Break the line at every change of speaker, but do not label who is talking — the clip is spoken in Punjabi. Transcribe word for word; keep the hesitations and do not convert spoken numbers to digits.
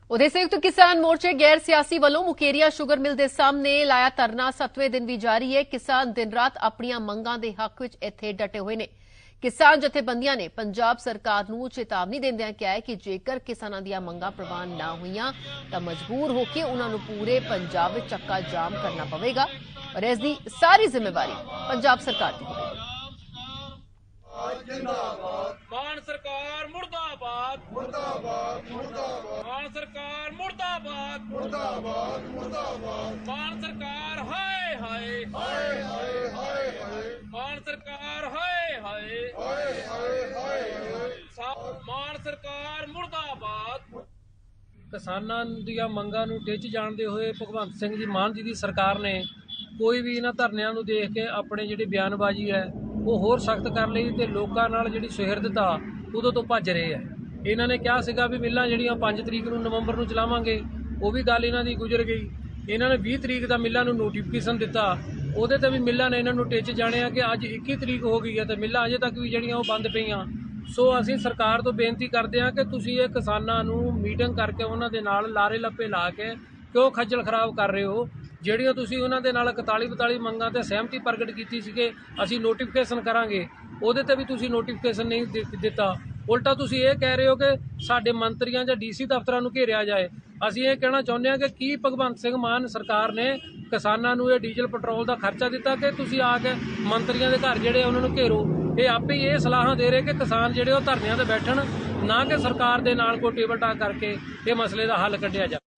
उधर संयुक्त किसान मोर्चे गैर सियासी वालों मुकेरिया शुगर मिल के सामने लाया धरना सत्वें दिन भी जारी है। किसान दिन रात अपनियां मंगां दे हक विच इत्थे डटे हुए ने। किसान जथेबंदियां ने पंजाब सरकार नूं चेतावनी देंदियां कहा है कि जेकर किसानां दीयां मंगां प्रवान ना होईयां तां मजबूर होकर उन्हां नूं पूरे पंजाब विच चक्का जाम करना पवेगा और इसकी सारी जिम्मेवारी पंजाब सरकार की होगी।
मान सरकार मुर्दाबाद मुर्दाबाद मुर्दाबाद मान सरकार मुर्दाबाद मुर्दाबाद मुर्दाबाद मान सरकार हाय हाय हाय हाय हाय हाय मान सरकार हाय हाय हाय हाय हाय मान सरकार मुर्दाबाद। किसानां ਦੀਆਂ ਮੰਗਾਂ ਨੂੰ ਟਿੱਚ ਜਾਣਦੇ ਹੋਏ ਭਗਵੰਤ ਸਿੰਘ ਜੀ ਮਾਨ ਜੀ ਦੀ ਸਰਕਾਰ ਨੇ ਕੋਈ ਵੀ ਇਹਨਾਂ ਧਰਨਿਆਂ ਨੂੰ ਦੇਖ ਕੇ ਆਪਣੇ ਜਿਹੜੀ ਬਿਆਨਬਾਜ਼ੀ ਹੈ ਉਹ ਹੋਰ ਸਖਤ ਕਰ ਲਈ ਤੇ ਲੋਕਾਂ ਨਾਲ ਜਿਹੜੀ ਸੁਹਿਰਦਤਾ ਉਦੋਂ ਤੋਂ ਭੱਜ ਰਹੇ ਆ। ਇਹਨਾਂ ਨੇ ਕਿਹਾ ਸੀਗਾ ਵੀ ਮਿੱਲਾਂ ਜਿਹੜੀਆਂ ਪੰਜ ਤਰੀਕ ਨੂੰ ਨਵੰਬਰ ਨੂੰ ਚਲਾਵਾਂਗੇ, ਉਹ ਵੀ ਗੱਲ ਇਹਨਾਂ ਦੀ ਗੁਜ਼ਰ ਗਈ। ਇਹਨਾਂ ਨੇ ਵੀਹ ਤਰੀਕ ਦਾ ਮਿੱਲਾਂ ਨੂੰ ਨੋਟੀਫਿਕੇਸ਼ਨ ਦਿੱਤਾ, ਉਹਦੇ ਤੇ ਵੀ ਮਿੱਲਾਂ ਨੇ ਇਹਨਾਂ ਨੂੰ ਟਿੱਚ ਜਾਣਿਆ ਕਿ ਅੱਜ ਇੱਕੀ ਤਰੀਕ ਹੋ ਗਈ ਹੈ ਤੇ ਮਿੱਲਾਂ ਅਜੇ ਤੱਕ ਵੀ ਜਿਹੜੀਆਂ ਉਹ ਬੰਦ ਪਈਆਂ। ਸੋ ਅਸੀਂ ਸਰਕਾਰ ਤੋਂ ਬੇਨਤੀ ਕਰਦੇ ਹਾਂ ਕਿ ਤੁਸੀਂ ਇਹ ਕਿਸਾਨਾਂ ਨੂੰ ਮੀਟਿੰਗ ਕਰਕੇ ਉਹਨਾਂ ਦੇ ਨਾਲ ਲਾਰੇ ਲੱਪੇ ਲਾ ਕੇ ਕਿਉਂ ਖੱਜਲ ਖਰਾਬ ਕਰ ਰਹੇ ਹੋ। ਜਿਹੜੀਆਂ ਤੁਸੀਂ ਉਹਨਾਂ ਦੇ ਨਾਲ ਇਕਤਾਲੀ ਬਤਾਲੀ ਮੰਗਾਂ ਤੇ ਸਹਿਮਤੀ ਪ੍ਰਗਟ ਕੀਤੀ ਸੀ ਕਿ ਅਸੀਂ ਨੋਟੀਫਿਕੇਸ਼ਨ ਕਰਾਂਗੇ, ਉਹਦੇ ਤੇ ਵੀ ਤੁਸੀਂ ਨੋਟੀਫਿਕੇਸ਼ਨ ਨਹੀਂ ਦਿੱਤਾ। ਉਲਟਾ ਤੁਸੀਂ ਇਹ ਕਹਿ ਰਹੇ ਹੋ ਕਿ ਸਾਡੇ ਮੰਤਰੀਆਂ ਜਾਂ ਡੀਸੀ ਦਫ਼ਤਰਾਂ ਨੂੰ ਘੇਰਿਆ ਜਾਏ। ਅਸੀਂ ਇਹ ਕਹਿਣਾ ਚਾਹੁੰਦੇ ਹਾਂ ਕਿ ਕੀ ਭਗਵੰਤ ਸਿੰਘ ਮਾਨ ਸਰਕਾਰ ਨੇ ਕਿਸਾਨਾਂ ਨੂੰ ਇਹ ਡੀਜ਼ਲ ਪੈਟਰੋਲ ਦਾ ਖਰਚਾ ਦਿੱਤਾ ਕਿ ਤੁਸੀਂ ਆ ਕੇ ਮੰਤਰੀਆਂ ਦੇ ਘਰ ਜਿਹੜੇ ਉਹਨਾਂ ਨੂੰ ਘੇਰੋ। ਇਹ ਆਪੇ ਹੀ ਇਹ ਸਲਾਹਾਂ ਦੇ ਰਹੇ ਕਿ ਕਿਸਾਨ ਜਿਹੜੇ ਉਹ ਧਰਨਿਆਂ ਤੇ ਬੈਠਣ, ਨਾ ਕਿ ਸਰਕਾਰ ਦੇ ਨਾਲ ਕੋਈ ਟੇਬਲ ਟਾਕ ਕਰਕੇ ਇਹ ਮਸਲੇ ਦਾ ਹੱਲ ਕੱਢਿਆ ਜਾਵੇ।